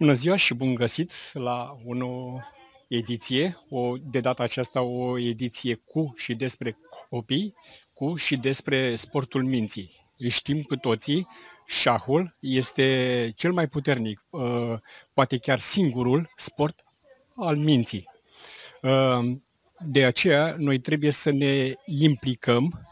Bună ziua și bun găsit la o nouă ediție, de data aceasta o ediție cu și despre copii, cu și despre sportul minții. Știm cu toții, șahul este cel mai puternic, poate chiar singurul sport al minții. De aceea, noi trebuie să ne implicăm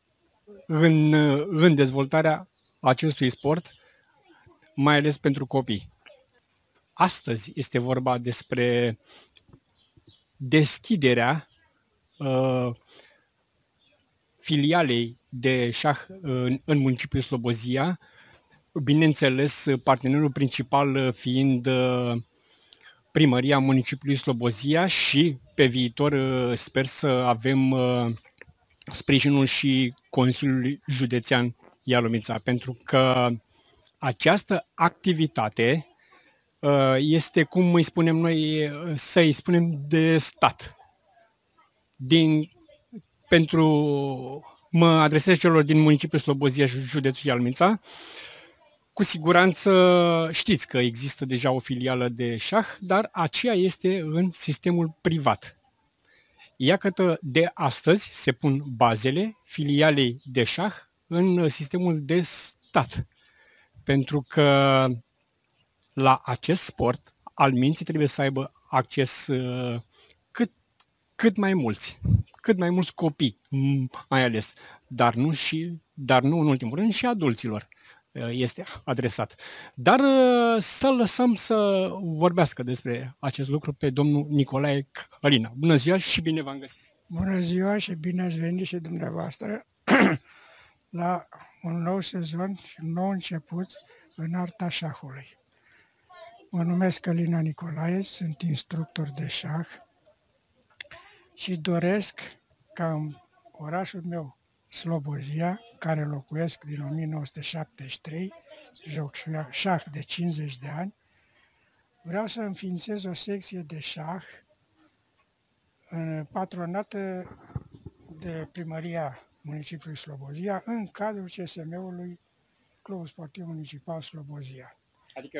în dezvoltarea acestui sport, mai ales pentru copii. Astăzi este vorba despre deschiderea filialei de șah în municipiul Slobozia, bineînțeles partenerul principal fiind primăria municipiului Slobozia și pe viitor sper să avem sprijinul și Consiliului Județean Ialomița, pentru că această activitate este, cum îi spunem noi, să-i spunem de stat. Mă adresez celor din municipiul Slobozia, județul Ialmița. Cu siguranță știți că există deja o filială de șah, dar aceea este în sistemul privat. Iată, de astăzi se pun bazele filialei de șah în sistemul de stat. Pentru că la acest sport al minții trebuie să aibă acces cât mai mulți copii, mai ales, dar nu în ultimul rând și adulților este adresat. Dar să lăsăm să vorbească despre acest lucru pe domnul Nicolae Călina. Bună ziua și bine v-am găsit! Bună ziua și bine ați venit și dumneavoastră la un nou sezon și un nou început în arta șahului. Mă numesc Călina Nicolae, sunt instructor de șah și doresc ca în orașul meu, Slobozia, care locuiesc din 1973, joc șah de 50 de ani, vreau să înființez o secție de șah patronată de primăria municipiului Slobozia în cadrul CSM-ului Clubul Sportiv Municipal Slobozia. Adică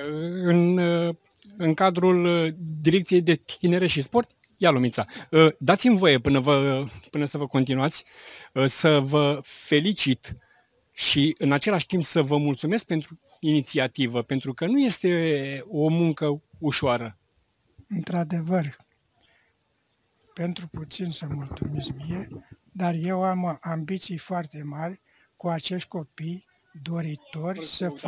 în cadrul Direcției de Tinere și Sport Ialomița. Dați-mi voie, până să vă continuați, să vă felicit și în același timp să vă mulțumesc pentru inițiativă, pentru că nu este o muncă ușoară. Într-adevăr, pentru puțin să mulțumiți mie, dar eu am ambiții foarte mari cu acești copii doritori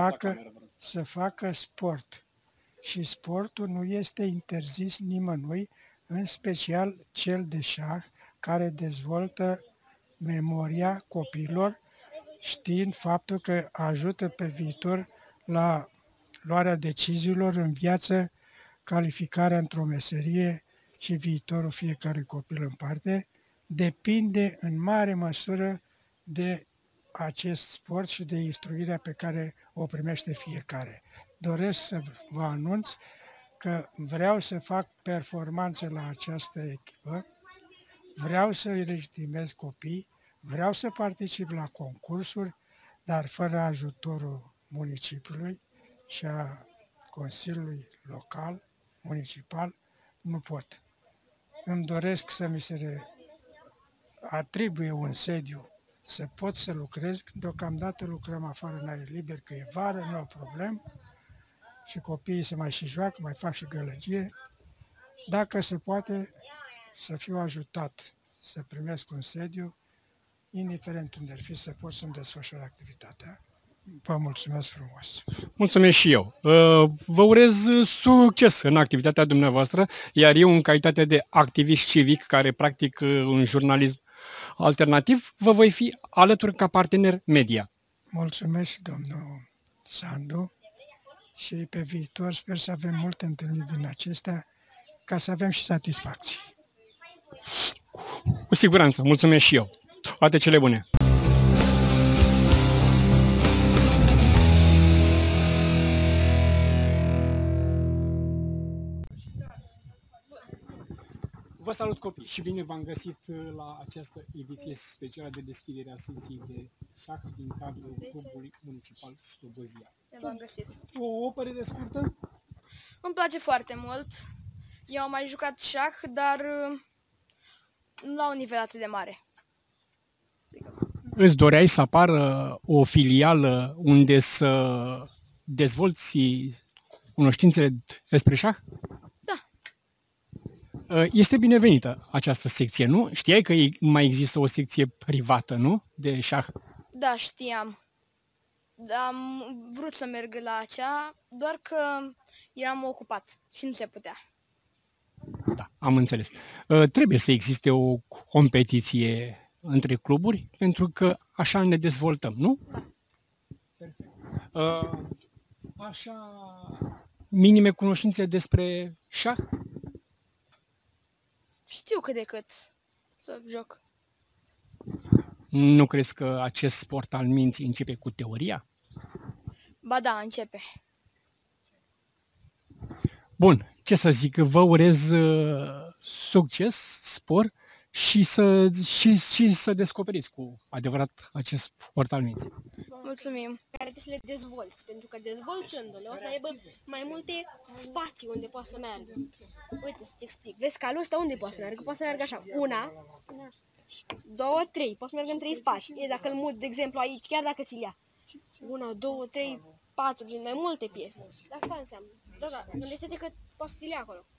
să facă sport. Și sportul nu este interzis nimănui, în special cel de șah, care dezvoltă memoria copiilor, știind faptul că ajută pe viitor la luarea deciziilor în viață, calificarea într-o meserie și viitorul fiecărui copil în parte, depinde în mare măsură de acest sport și de instruirea pe care o primește fiecare. Doresc să vă anunț că vreau să fac performanțe la această echipă, vreau să îi legitimez copii, vreau să particip la concursuri, dar fără ajutorul municipiului și a Consiliului Local, Municipal, nu pot. Îmi doresc să mi se atribuie un sediu, să pot să lucrez. Deocamdată lucrăm afară în aer liber, că e vară, nu au problem. Și copiii se mai și joacă, mai fac și gălăgie. Dacă se poate, să fiu ajutat să primesc un sediu, indiferent unde ar fi, să pot să-mi desfășor activitatea. Vă mulțumesc frumos! Mulțumesc și eu! Vă urez succes în activitatea dumneavoastră, iar eu, în calitate de activist civic care practic un jurnalism alternativ, vă voi fi alături ca partener media. Mulțumesc, domnul Sandu, și pe viitor sper să avem multe întâlniri din acestea, ca să avem și satisfacții. Cu siguranță, mulțumesc și eu! Toate cele bune! Vă salut, copii, și bine v-am găsit la această ediție specială de deschidere a secției de șah din cadrul Clubului Municipal Slobozia. V-am găsit. O părere scurtă? Îmi place foarte mult. Eu am mai jucat șah, dar nu la un nivel atât de mare. Îți doreai să apară o filială unde să dezvolți cunoștințele despre șah? Da. Este binevenită această secție, nu? Știai că mai există o secție privată, nu? De șah. Da, știam. Am vrut să merg la acea, doar că eram ocupat și nu se putea. Da, am înțeles. Trebuie să existe o competiție între cluburi, pentru că așa ne dezvoltăm, nu? Da. Așa, minime cunoștințe despre șah? Știu cât de cât să joc. Nu crezi că acest sport al minții începe cu teoria? Ba da, începe. Bun, ce să zic, vă urez succes, spor și să descoperiți cu adevărat acest sport al minții. Mulțumim. Care trebuie să le dezvolți, pentru că dezvoltându-le o să aibă mai multe spații unde poate să meargă. Uite, să-ți explic. Vezi calul ăsta unde poate să meargă? Poate să meargă așa. 1, 2, 3. Poate să meargă în 3 spații. E, dacă îl mut, de exemplu, aici, chiar dacă ți-l ia. 1, 2, 3, 4, din mai multe piese. Asta înseamnă. Da, gândește-te că poți să ți-l ia acolo.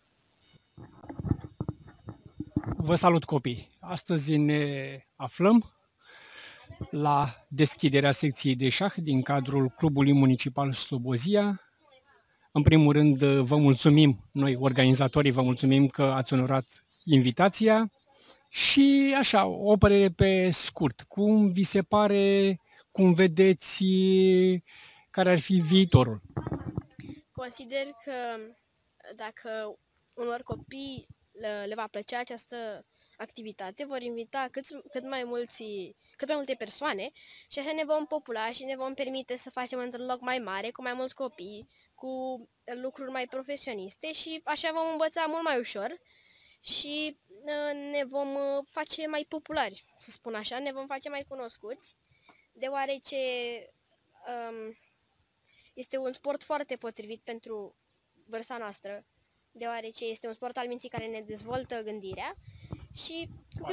Vă salut, copii! Astăzi ne aflăm la deschiderea secției de șah din cadrul Clubului Municipal Slobozia. În primul rând, vă mulțumim, noi organizatorii, vă mulțumim că ați onorat invitația și așa, o părere pe scurt. Cum vi se pare, cum vedeți, care ar fi viitorul? Consider că dacă unor copii le va plăcea această activitate, vor invita cât mai multe persoane și așa ne vom popula și ne vom permite să facem într-un loc mai mare, cu mai mulți copii, cu lucruri mai profesioniste și așa vom învăța mult mai ușor și ne vom face mai populari, să spun așa, ne vom face mai cunoscuți, deoarece este un sport foarte potrivit pentru vârsta noastră, deoarece este un sport al minții care ne dezvoltă gândirea și cu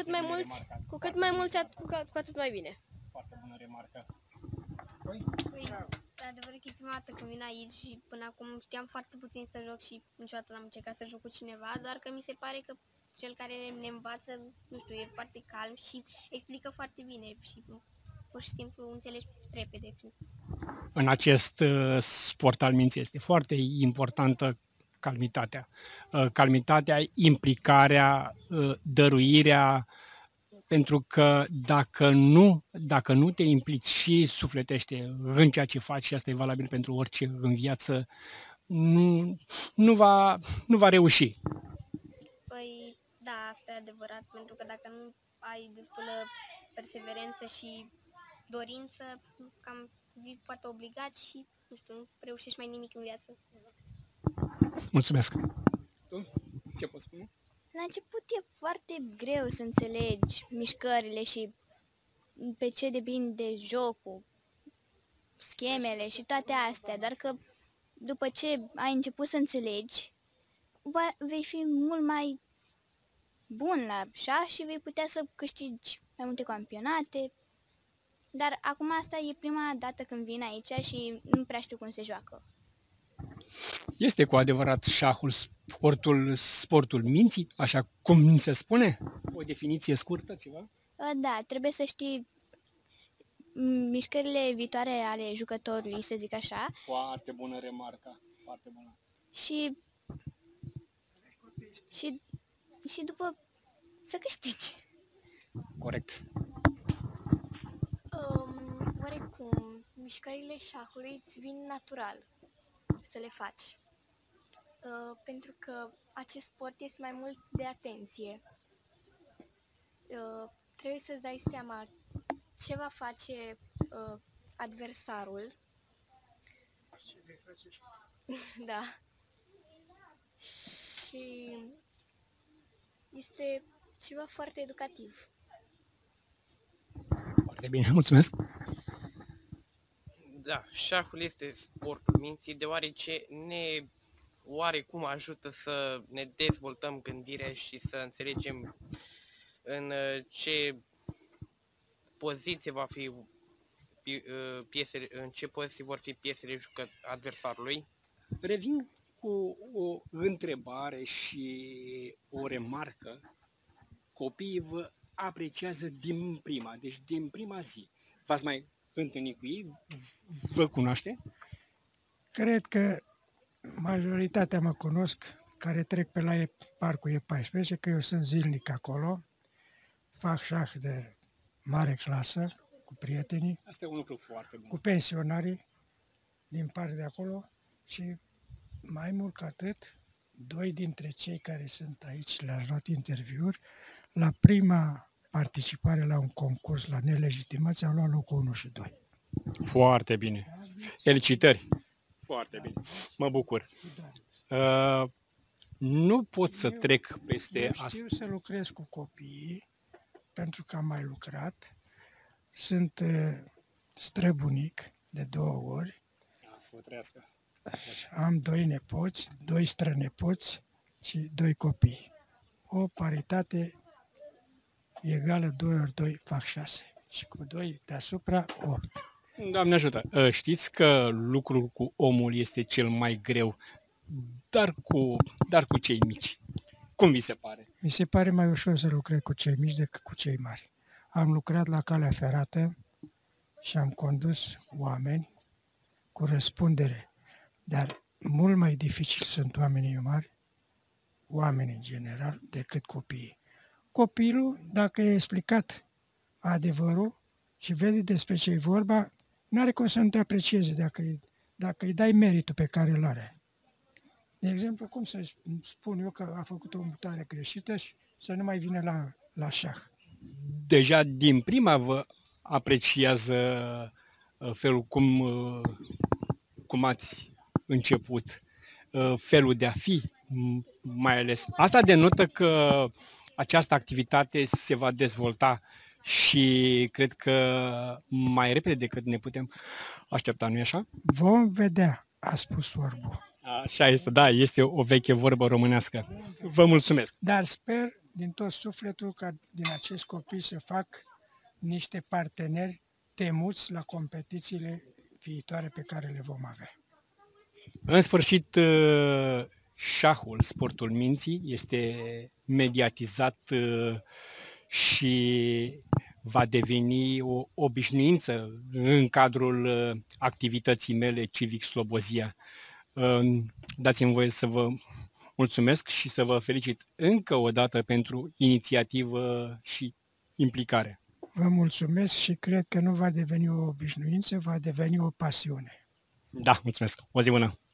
atât mai bine. Foarte bună remarcă. Păi, adevărat că e prima dată când vin aici și până acum știam foarte puțin să joc și niciodată n-am încercat să joc cu cineva, dar că mi se pare că cel care ne învață, nu știu, e foarte calm și explică foarte bine și pur și simplu înțelegi repede. În acest sport al minții este foarte importantă calmitatea. Calmitatea, implicarea, dăruirea, pentru că dacă nu te implici și sufletește în ceea ce faci, și asta e valabil pentru orice în viață, nu va reuși. Păi, da, asta e adevărat, pentru că dacă nu ai destulă perseverență și dorință, cam vii foarte obligat și, nu știu, nu reușești mai nimic în viață. Mulțumesc! Tu? Ce poți spune? La început e foarte greu să înțelegi mișcările și pe ce depinde jocul, schemele și toate astea, dar că după ce ai început să înțelegi, vei fi mult mai bun la șah și vei putea să câștigi mai multe campionate. Dar acum asta e prima dată când vin aici și nu prea știu cum se joacă. Este cu adevărat șahul sportul minții, așa cum mi se spune? O definiție scurtă, ceva? Da, trebuie să știi mișcările viitoare ale jucătorului, să zic așa. Foarte bună remarcă, foarte bună. Și după să câștigi. Corect. Oarecum, mișcările șahului îți vin natural să le faci. Pentru că acest sport este mai mult de atenție. Trebuie să-ți dai seama ce va face adversarul. Da. Și este ceva foarte educativ. Foarte bine, mulțumesc! Da, șahul este sportul minții, deoarece ne oarecum ajută să ne dezvoltăm gândirea și să înțelegem în ce poziție va fi piesele, în ce poziție vor fi piesele adversarului. Revin cu o întrebare și o remarcă. Copiii vă apreciază din prima, deci din prima zi. V-ați mai întâlnit cu ei? Vă cunoaște? Cred că majoritatea mă cunosc, care trec pe la parcul E14, că eu sunt zilnic acolo, fac șah de mare clasă cu prietenii, Asta e un lucru foarte bun. cu pensionarii din partea de acolo și mai mult ca atât, 2 dintre cei care sunt aici le-aș luat interviuri, la prima participare la un concurs la nelegitimați au luat locul 1 și 2. Foarte bine. Felicitări. Foarte bine. Mă bucur. Nu pot să trec peste Eu asta. știu să lucrez cu copiii, pentru că am mai lucrat. Sunt străbunic de 2 ori. Să vă trăiască. Am 2 nepoți, 2 strănepoți și 2 copii. O paritate egală 2 ori 2 fac 6. Și cu 2 deasupra 8. Doamne ajută! Știți că lucrul cu omul este cel mai greu, dar cu cei mici. Cum vi se pare? Mi se pare mai ușor să lucrez cu cei mici decât cu cei mari. Am lucrat la calea ferată și am condus oameni cu răspundere, dar mult mai dificil sunt oamenii mari, oamenii în general, decât copiii. Copilul, dacă e explicat adevărul și vede despre ce e vorba, n-are cum să nu te aprecieze dacă îi dai meritul pe care îl are. De exemplu, cum să spun eu că a făcut o mutare greșită și să nu mai vină la șah. Deja din prima vă apreciază felul cum ați început, felul de a fi, mai ales. Asta denotă că această activitate se va dezvolta și cred că mai repede decât ne putem aștepta, nu-i așa? Vom vedea, a spus orbul. Așa este, da, este o veche vorbă românească. Vă mulțumesc! Dar sper din tot sufletul ca din acest copii să fac niște parteneri temuți la competițiile viitoare pe care le vom avea. În sfârșit, șahul, sportul minții, este mediatizat și va deveni o obișnuință în cadrul activității mele Civic Slobozia. Dați-mi voie să vă mulțumesc și să vă felicit încă o dată pentru inițiativă și implicare. Vă mulțumesc și cred că nu va deveni o obișnuință, va deveni o pasiune. Da, mulțumesc. O zi bună!